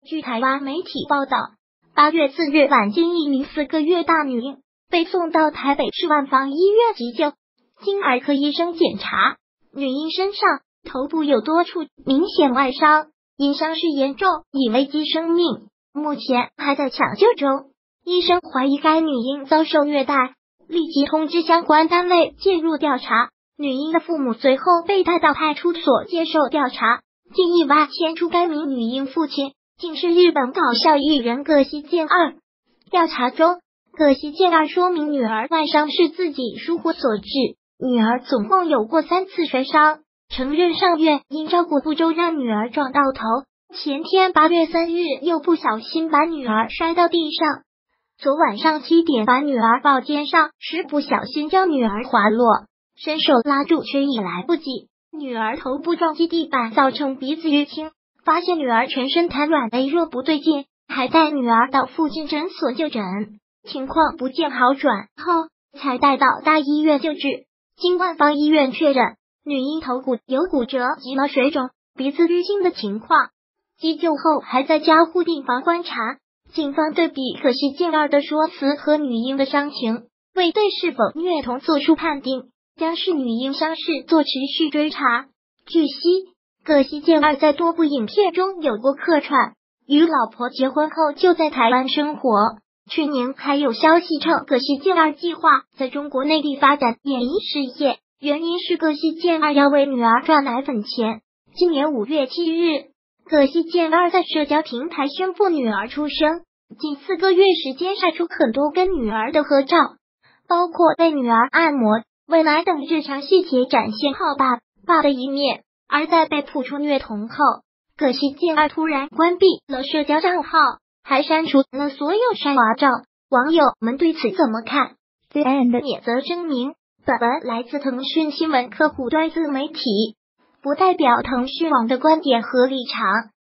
据台湾媒体报道，8月4日晚间，一名4个月大女婴被送到台北市万芳医院急救，经儿科医生检查，女婴身上、头部有多处明显外伤，因伤势严重，已危及生命，目前还在抢救中。医生怀疑该女婴遭受虐待，立即通知相关单位介入调查。女婴的父母随后被带到派出所接受调查，竟意外牵出该名女婴父亲竟是日本搞笑艺人葛西健二。调查中，葛西健二说明女儿外伤是自己疏忽所致，女儿总共有过3次摔伤，承认上月因照顾不周让女儿撞到头，前天8月3日又不小心把女儿摔到地上，昨晚上7点把女儿抱肩上时不小心将女儿滑落，伸手拉住却已来不及，女儿头部撞击地板造成鼻子淤青，发现女儿全身瘫软微弱不对劲，还带女儿到附近诊所就诊，情况不见好转后才带到大医院救治。经万芳医院确认，女婴头骨有骨折及脑水肿、鼻子淤青的情况，急救后还在加护病房观察。警方对比葛西健二的说辞和女婴的伤情，未对是否虐童作出判定，将视女婴伤势做持续追查。据悉，葛西健二在多部影片中有过客串，与老婆结婚后就在台湾生活。去年还有消息称葛西健二计划在中国内地发展演艺事业，原因是葛西健二要为女儿赚奶粉钱。今年5月7日，葛西健二在社交平台宣布女儿出生，近4个月时间晒出很多跟女儿的合照，包括为女儿按摩、喂奶等日常细节，展现好爸的一面。而在被曝出虐童后，葛西健二突然关闭了社交账号，还删除了所有晒娃照。网友们对此怎么看？ The End 也则声明，本文来自腾讯新闻客户端自媒体，不代表腾讯网的观点和立场。